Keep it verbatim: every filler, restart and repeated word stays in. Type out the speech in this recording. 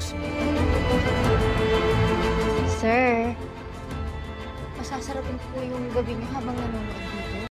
ayusin. Sir, masasarapin po yung gabi niyo habang nanonood dito.